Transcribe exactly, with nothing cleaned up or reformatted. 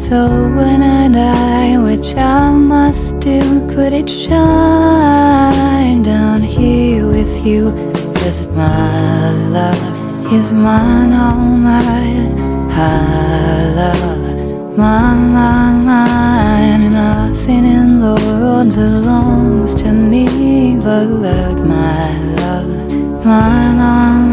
So when I die, which I must do, could it shine down here with you? Just my love is mine, all mine. I love my, my, mine. Nothing in the world belongs to me but like my love, my, my,